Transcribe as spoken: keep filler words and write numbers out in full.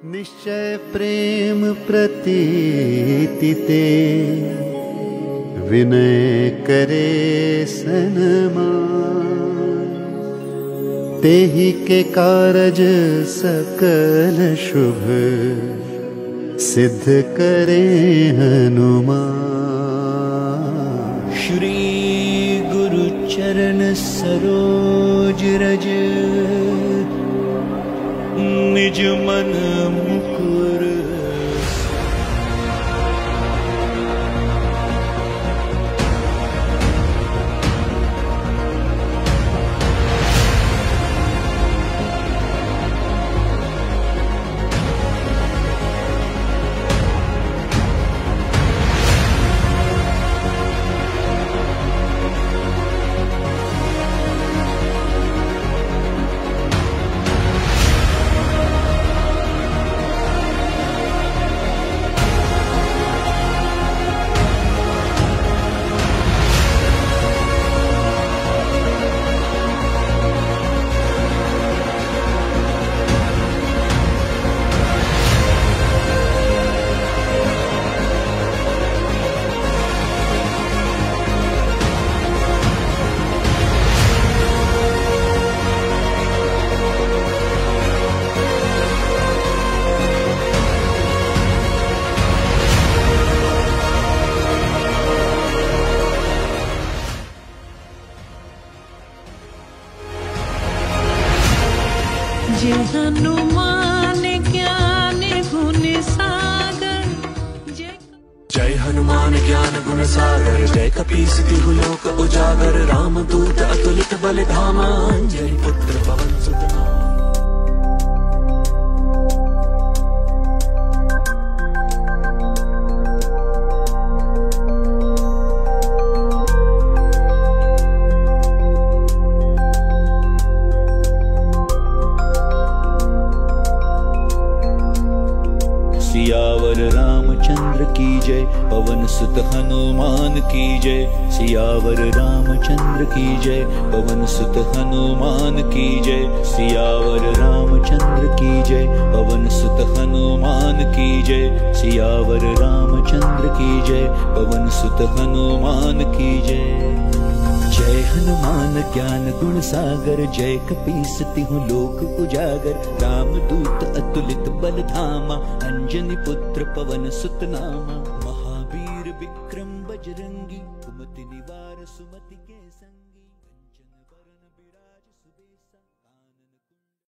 निश्चय प्रेम प्रतीति ते विनय करे सनमान। तेहि के कारज सकल शुभ सिद्ध करे हनुमान। श्री गुरु चरण सरोज रज निज मन मुकुर। जय हनुमान ज्ञान गुण सागर। जय हनुमान ज्ञान गुण सागर, जय कपीस तिहु लोक उजागर। राम दूत अतुलित बल धामा, अंजनी पुत्र पवन सुत नामा। सियावर रामचंद्र की जय, पवन सुत हनुमान की जय। सियावर रामचंद्र की जय, पवन सुत हनुमान की जय। सियावर रामचंद्र की जय, पवन सुत हनुमान की जय। सियावर रामचंद्र की जय, पवन सुत हनुमान की जय। जय हनुमान ज्ञान गुण सागर, जय कपीस तिहु लोक उजागर। राम दूत अतुलित बल धामा, अंजनी पुत्र पवन सुत नामा।